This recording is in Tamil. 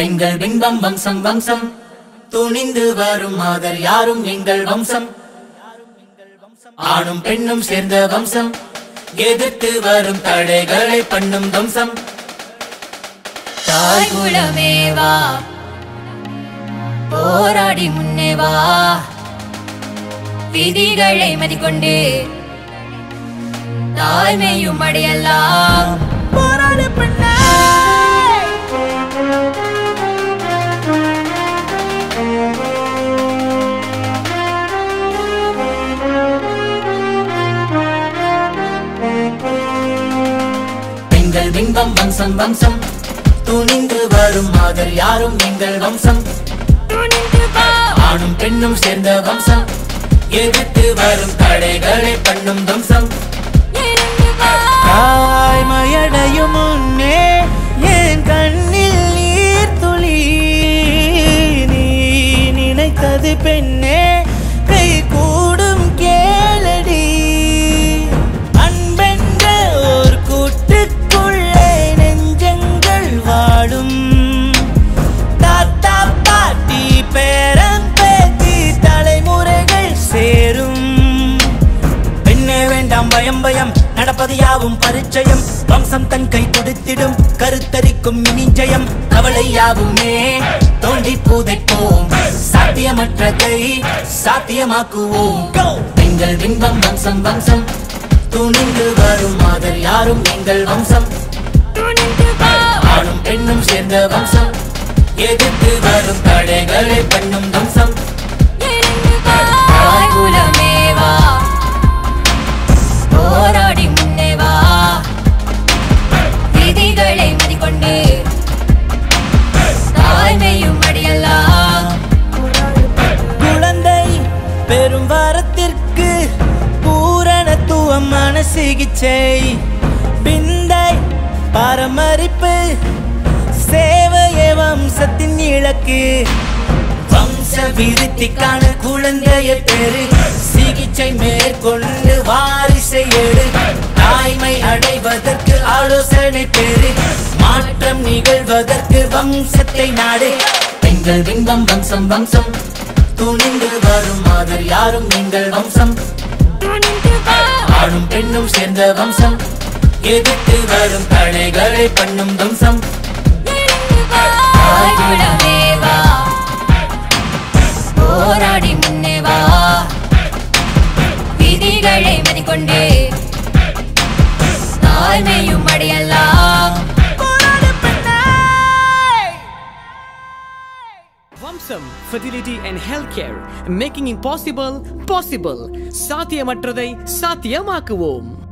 பெண்கள் பிம்பம் வம்சம் வம்சம் துணிந்து வரும் மாதர் யாரும் எங்கள் வம்சம். ஆணும் பெண்ணும் சேர்ந்த வம்சம் எதிர்த்து வரும் தடைகளை பண்ணும் வம்சம். தாய் குலமே வா போராடி முன்னே வா விதிகளை மதிக்கொண்டு தாய்மையும் அடையலாம் போராடு பண்ண. பெண்கள் பிம்பம் வம்சம் வம்சம் துணிந்து வரும் மாதர் யாரும் எங்கள் வம்சம். ஆணும் பெண்ணும் சேர்ந்த வம்சம் எதிர்த்து வரும் தடைகளை பண்ணும் வம்சம். தாய்மையடையும் முன்னே என் கண்ணில் நீர் துளி நீ நினைத்தது பெண்ணே கை கூடும் கேளடி. அன்பென்ற ஒரு கூட்டுக்குள்ளே நெஞ்சங்கள் வாழும் தாத்தா பாட்டி பேரன் பேத்தி தலைமுறைகள் சேரும். பெண்ணே வேண்டாம் பயம் பயம் நடப்பது யாவும் பரிச்சயம். வம்சம் தன் கை துடித்திடும் கருத்தரிக்கும் இனி ஜெயம். கவலை யாவுமே தோண்டி புதைப்போம் சாத்தியமற்றதை சாத்தியமாக்குவோம். பெண்கள் பிம்பம் வம்சம் வம்சம் துணிந்து வரும் மாதர் யாரும் எங்கள் வம்சம். ஆணும் பெண்ணும் சேர்ந்த வம்சம் எதிர்த்து வரும் தடைகளை பண்ணும் வம்சம். தாய் குலமே வா போராடி முன்னே வா விதிகளை மதிக்கொண்டு தாய்மையும் அடையலாம். குழந்தை பெரும் வாரத்திற்கு பூரணத்துவமான சிகிச்சை. பிந்தை பராமரிப்பு சேவையே வம்சத்தின் இலக்கு. வம்ச விருத்திக்கான குழந்தைய பெரு சிகிச்சை மேற்கொண்டு வாரிசை எடு. தாய்மை அடைவதற்கு ஆலோசனை பெரு மாற்றம் நிகழ்வதற்கு வம்சத்தை நாடு. பெண்கள் பிம்பம் வம்சம் வம்சம் துணிந்து வரும் மாதர் யாரும் எங்கள் வம்சம். ஆணும் பெண்ணும் சேர்ந்த வம்சம் எதிர்த்து வரும் தடைகளை பண்ணும் வம்சம். தாய் குலமே வா போராடி முன்னே வா விதிகளை மதிக்கொண்டு தாய்மையும் அடையலாம். Vamsam Fertility and Healthcare, making impossible possible. சாத்தியமற்றதை சாத்தியமாக்குவோம்.